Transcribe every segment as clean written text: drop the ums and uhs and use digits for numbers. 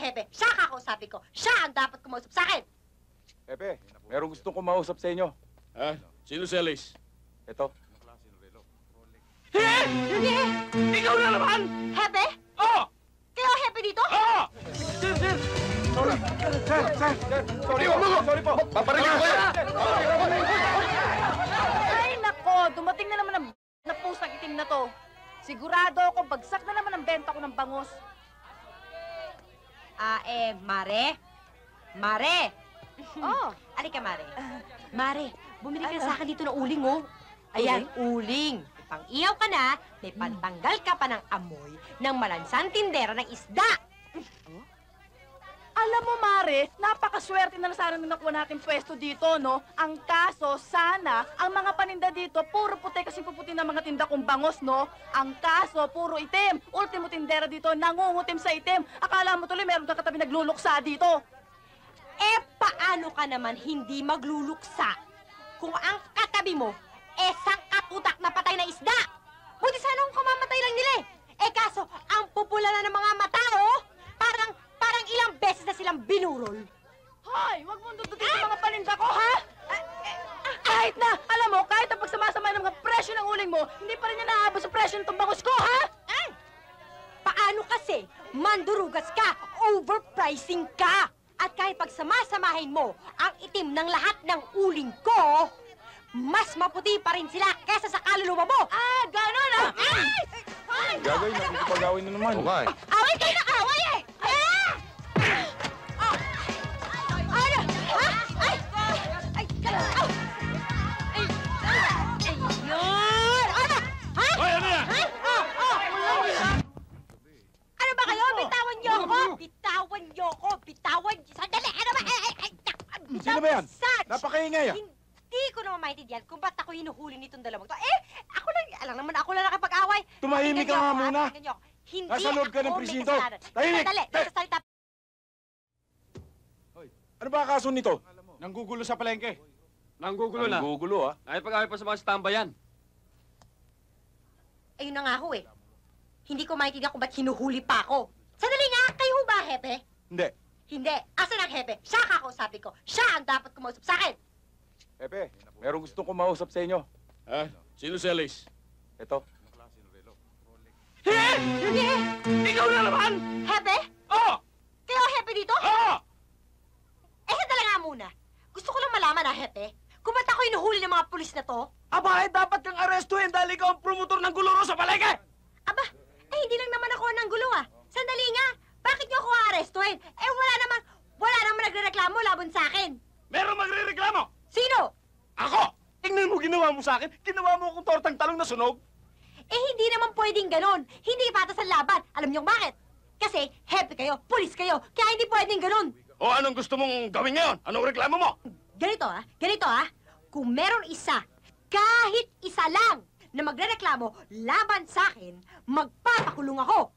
Hepe. Siya kakausapin ko. Siya ang dapat kumausap sa akin. Hepe, merong gustong kumausap sa inyo. Ha? Sino si Alice? Ito. Hindi! Ikaw na naman! Hepe? Oo! Kayo Hepe dito? Oo! Sorry po. Paparinig ko yan! Ay, nako! Dumating na naman ang na pusang itim na to. Sigurado ako, bagsak na naman ang benta ko ng bangus. Mare? Mare! Oh, Alika, Mare. Mare, bumili ka sa akin dito ng uling, oh. Ayan, uling. Pang-iyaw ka na, may pantanggal ka pa ng amoy ng malansang tindera ng isda. alam mo, Mare, napakaswerte na sana nung nakuha natin pwesto dito, no? Ang kaso, sana, ang mga paninda dito, puro puti kasi puputi ng mga tinda kong bangus, no? Ang kaso, puro itim. Ultimo tindera dito, nangungutim sa itim. Akala mo tuloy, meron kang katabi nagluluksa dito. Eh, paano ka naman hindi magluluksa kung ang katabi mo, sangkatutak na patay na isda? Buti sana kung kamamatay lang nila, eh. Eh, kaso, ang pupula na ng mga matao, parang ilang beses na silang binurol. Hoy, wag mong dudutin sa mga paninda ko, ha? Kahit na, alam mo, kahit na pagsamasama ng mga presyo ng uling mo, hindi pa rin yan naabot sa presyo ng bangus ko, ha? Paano kasi? Mandurugas ka, overpricing ka. At kahit pagsamasamahin mo ang itim ng lahat ng uling ko, mas maputi pa rin sila kesa sa kaluluwa mo. Ganon, ha? Gagawin, nakikipag-awin na naman. Okay. Away kayo na away, eh! Ano? Ha? Ay! Ay! Aw! Ay! Ayun! Ano? Ha? Hoy, ano yan? Ha? Ano ba kayo? Bitawan niyo ako! Bitawan niyo ako! Bitawan! Sandali! Ano ba? Sino ba yan? Sarge! Napakaingay, ah. Hindi ko naman maintindihan kung ba't ako hinuhuli nitong dalawang to. Ako lang, alam naman ako lang nakapag-away. Tumahimik ka nga muna. Hindi Nasa loob ka ng ako may presinto. kasalanan. Tahimik! Sandali, nagsasalita. Ano ba kaso nito? Nanggugulo sa palengke. Nanggugulo na. Gugulo, ah. Nakipag-away pa sa mga stambayan. Ayun na nga ho, eh. Hindi ko maintindihan kung ba't hinuhuli pa ako. Sandali nga, kayo ho ba, Hepe? Hindi. Hindi. Asan ang Hepe? Siya kakausapin ko. Siya ang dapat kumausap sa akin. Hepe, merong gustong kumausap sa inyo. Ha? Sino si Alice? Ito. Hindi! Ikaw na naman! Hepe? Oo! Kayo Hepe dito? Oo! Sandali nga muna. Gusto ko lang malaman, Hepe, kung ba't ako hinuhuli ng mga pulis na to? Aba, dapat kang arestuhin dahil ikaw ang promotor ng guluro sa palengke! Aba, hindi lang naman ako ng gulo, ah. Sandali nga, bakit niyo ako aarestuhin? Wala naman nagrereklamo laban sa akin. Merong magre-reklamo! Sino? Ako! Tingnan mo ginawa mo sa akin. Ginawa mo akong tortang talong na sunog. Hindi naman pwedeng ganon. Hindi patas ang laban. Alam niyo bakit? Kasi Hepe kayo, pulis kayo, kaya hindi pwedeng ganon. O anong gusto mong gawin ngayon? Anong reklamo mo? Ganito, kung meron isa, kahit isa lang, na magrereklamo laban sa akin, magpapakulong ako.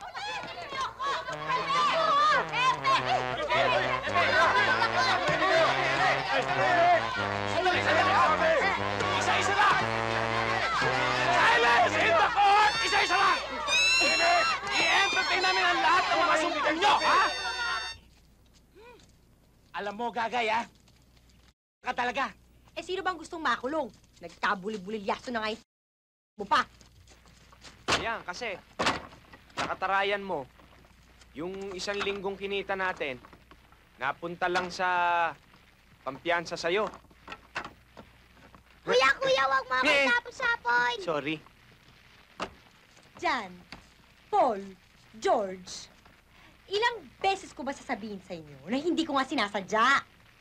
Isa-isa lang! Silence in the court! Isa-isa lang! I-entertain namin ang lahat ng mga sumbigan nyo, ha? Alam mo, Gagay, ah. Ka talaga. Sino bang gustong makulong? Nagkabuli-bulilyaso na nga yung mo pa. Yan, kasi nakatarayan mo, yung 1 linggong kinita natin, napunta lang sa pampiyansa sa'yo. Kuya, wag mo ako tapos-sapoy. Sorry. Jan, Paul, George, ilang beses ko ba sasabihin sa inyo na hindi ko nga sinasadya?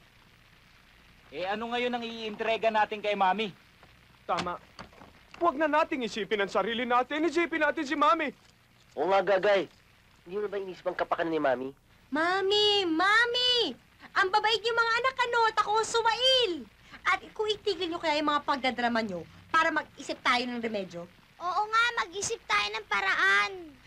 Ano ngayon ang iintrega natin kay Mami? Tama. Huwag na nating isipin ang sarili natin. Isipin natin si Mami. Oo nga, Gagay. Hindi mo ba inisip ang kapakanan ni Mami? Mami! Ang babait niyo mga anak, ano? At ako ang sumail. At kung itigil niyo kaya yung mga pagdadrama niyo para mag-isip tayo ng remedyo. Oo nga, mag-isip tayo ng paraan.